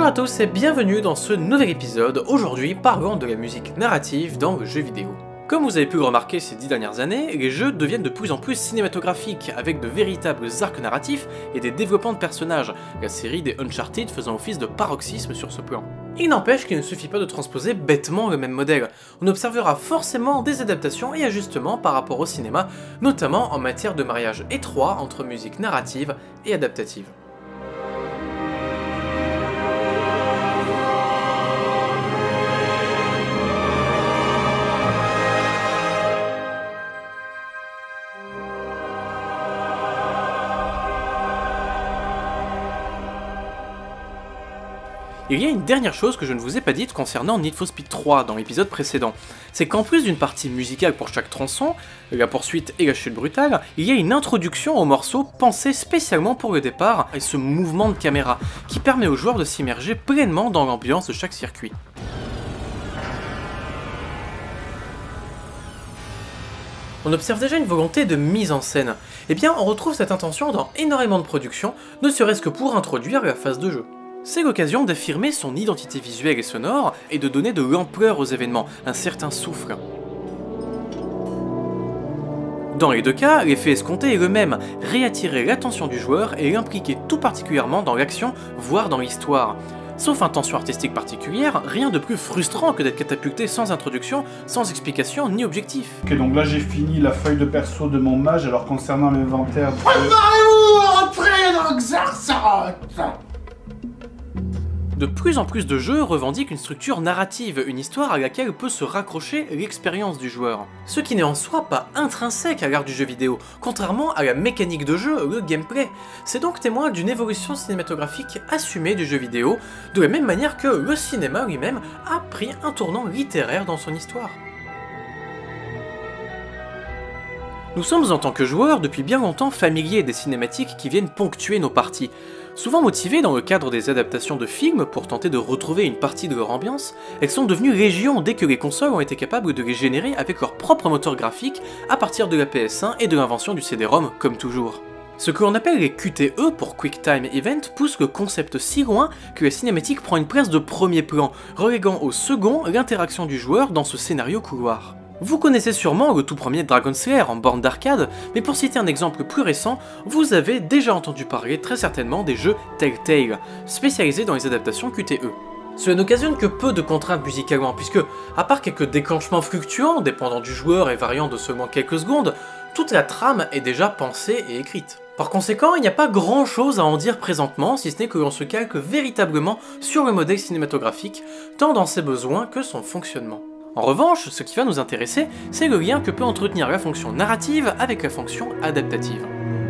Bonjour à tous et bienvenue dans ce nouvel épisode, aujourd'hui parlant de la musique narrative dans le jeu vidéo. Comme vous avez pu le remarquer ces 10 dernières années, les jeux deviennent de plus en plus cinématographiques, avec de véritables arcs narratifs et des développements de personnages, la série des Uncharted faisant office de paroxysme sur ce plan. Il n'empêche qu'il ne suffit pas de transposer bêtement le même modèle, on observera forcément des adaptations et ajustements par rapport au cinéma, notamment en matière de mariage étroit entre musique narrative et adaptative. Il y a une dernière chose que je ne vous ai pas dite concernant Need for Speed 3 dans l'épisode précédent, c'est qu'en plus d'une partie musicale pour chaque tronçon, la poursuite et la chute brutale, il y a une introduction au morceau pensée spécialement pour le départ et ce mouvement de caméra qui permet aux joueurs de s'immerger pleinement dans l'ambiance de chaque circuit. On observe déjà une volonté de mise en scène. Eh bien, on retrouve cette intention dans énormément de productions, ne serait-ce que pour introduire la phase de jeu. C'est l'occasion d'affirmer son identité visuelle et sonore et de donner de l'ampleur aux événements, un certain souffle. Dans les deux cas, l'effet escompté est le même, réattirer l'attention du joueur et l'impliquer tout particulièrement dans l'action, voire dans l'histoire. Sauf intention artistique particulière, rien de plus frustrant que d'être catapulté sans introduction, sans explication ni objectif. Ok, donc là j'ai fini la feuille de perso de mon mage, alors concernant l'inventaire... Préparez-vous, entrez dans Xarsaroth. De plus en plus de jeux revendiquent une structure narrative, une histoire à laquelle peut se raccrocher l'expérience du joueur. Ce qui n'est en soi pas intrinsèque à l'art du jeu vidéo, contrairement à la mécanique de jeu, le gameplay. C'est donc témoin d'une évolution cinématographique assumée du jeu vidéo, de la même manière que le cinéma lui-même a pris un tournant littéraire dans son histoire. Nous sommes en tant que joueurs depuis bien longtemps familiers des cinématiques qui viennent ponctuer nos parties. Souvent motivées dans le cadre des adaptations de films pour tenter de retrouver une partie de leur ambiance, elles sont devenues légion dès que les consoles ont été capables de les générer avec leur propre moteur graphique à partir de la PS1 et de l'invention du CD-ROM comme toujours. Ce que l'on appelle les QTE pour Quick Time Event pousse le concept si loin que la cinématique prend une place de premier plan, reléguant au second l'interaction du joueur dans ce scénario couloir. Vous connaissez sûrement le tout premier Dragon Slayer en borne d'arcade, mais pour citer un exemple plus récent, vous avez déjà entendu parler très certainement des jeux Telltale, spécialisés dans les adaptations QTE. Cela n'occasionne que peu de contraintes musicalement, puisque, à part quelques déclenchements fluctuants, dépendant du joueur et variant de seulement quelques secondes, toute la trame est déjà pensée et écrite. Par conséquent, il n'y a pas grand chose à en dire présentement, si ce n'est que l'on se calque véritablement sur le modèle cinématographique, tant dans ses besoins que son fonctionnement. En revanche, ce qui va nous intéresser, c'est le lien que peut entretenir la fonction narrative avec la fonction adaptative.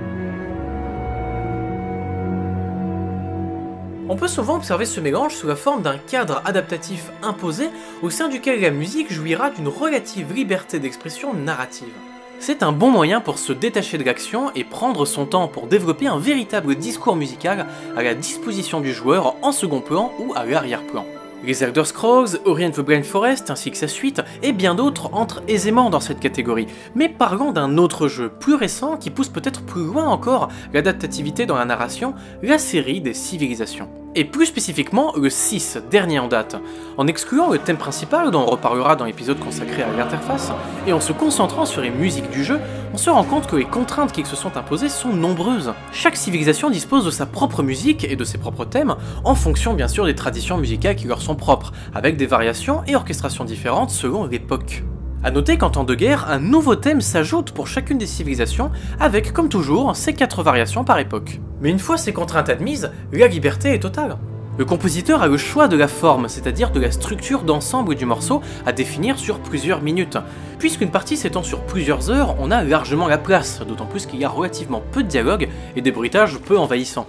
On peut souvent observer ce mélange sous la forme d'un cadre adaptatif imposé au sein duquel la musique jouira d'une relative liberté d'expression narrative. C'est un bon moyen pour se détacher de l'action et prendre son temps pour développer un véritable discours musical à la disposition du joueur en second plan ou à l'arrière-plan. Les Elder Scrolls, Ori and the Blind Forest ainsi que sa suite, et bien d'autres entrent aisément dans cette catégorie, mais parlons d'un autre jeu, plus récent, qui pousse peut-être plus loin encore l'adaptativité dans la narration, la série des civilisations. Et plus spécifiquement le 6, dernier en date, en excluant le thème principal dont on reparlera dans l'épisode consacré à l'interface, et en se concentrant sur les musiques du jeu, on se rend compte que les contraintes qui se sont imposées sont nombreuses. Chaque civilisation dispose de sa propre musique et de ses propres thèmes, en fonction bien sûr des traditions musicales qui leur sont propres, avec des variations et orchestrations différentes selon l'époque. A noter qu'en temps de guerre, un nouveau thème s'ajoute pour chacune des civilisations, avec comme toujours ces 4 variations par époque. Mais une fois ces contraintes admises, la liberté est totale. Le compositeur a le choix de la forme, c'est-à-dire de la structure d'ensemble du morceau à définir sur plusieurs minutes. Puisqu'une partie s'étend sur plusieurs heures, on a largement la place, d'autant plus qu'il y a relativement peu de dialogue et des bruitages peu envahissants.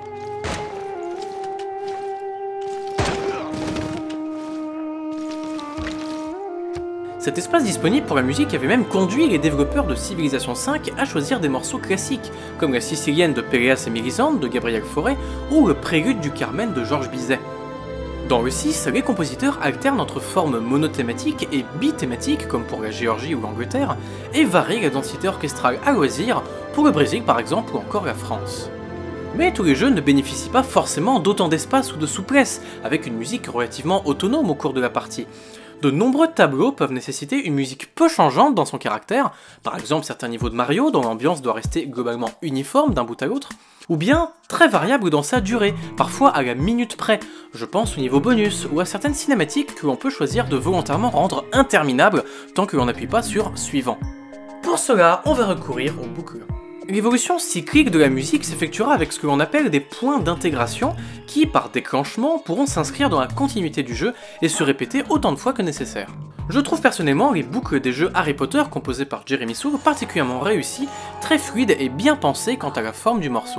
Cet espace disponible pour la musique avait même conduit les développeurs de Civilization V à choisir des morceaux classiques, comme la Sicilienne de Péléas et Mélisande de Gabriel Fauré ou le Prélude du Carmen de Georges Bizet. Dans le 6, les compositeurs alternent entre formes monothématiques et bithématiques, comme pour la Géorgie ou l'Angleterre, et varient la densité orchestrale à loisir, pour le Brésil par exemple ou encore la France. Mais tous les jeux ne bénéficient pas forcément d'autant d'espace ou de souplesse, avec une musique relativement autonome au cours de la partie. De nombreux tableaux peuvent nécessiter une musique peu changeante dans son caractère, par exemple certains niveaux de Mario dont l'ambiance doit rester globalement uniforme d'un bout à l'autre, ou bien très variable dans sa durée, parfois à la minute près. Je pense au niveau bonus, ou à certaines cinématiques que l'on peut choisir de volontairement rendre interminables tant que l'on n'appuie pas sur suivant. Pour cela, on va recourir aux boucles. L'évolution cyclique de la musique s'effectuera avec ce que l'on appelle des points d'intégration qui, par déclenchement, pourront s'inscrire dans la continuité du jeu et se répéter autant de fois que nécessaire. Je trouve personnellement les boucles des jeux Harry Potter composés par Jeremy Soule particulièrement réussies, très fluides et bien pensées quant à la forme du morceau.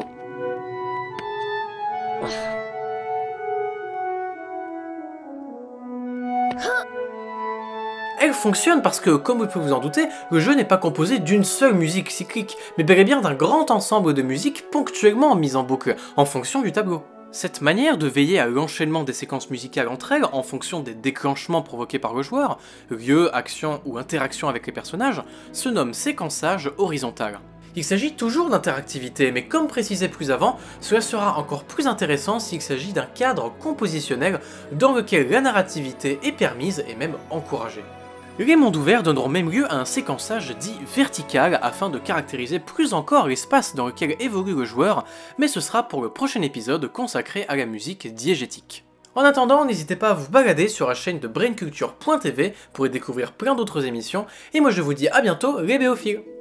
Elle fonctionne parce que, comme vous pouvez vous en douter, le jeu n'est pas composé d'une seule musique cyclique, mais bel et bien d'un grand ensemble de musiques ponctuellement mises en boucle, en fonction du tableau. Cette manière de veiller à l'enchaînement des séquences musicales entre elles, en fonction des déclenchements provoqués par le joueur, lieu, action ou interaction avec les personnages, se nomme séquençage horizontal. Il s'agit toujours d'interactivité, mais comme précisé plus avant, cela sera encore plus intéressant s'il s'agit d'un cadre compositionnel dans lequel la narrativité est permise et même encouragée. Les mondes ouverts donneront même lieu à un séquençage dit vertical afin de caractériser plus encore l'espace dans lequel évolue le joueur, mais ce sera pour le prochain épisode consacré à la musique diégétique. En attendant, n'hésitez pas à vous balader sur la chaîne de brainculture.tv pour y découvrir plein d'autres émissions, et moi je vous dis à bientôt les béophiles.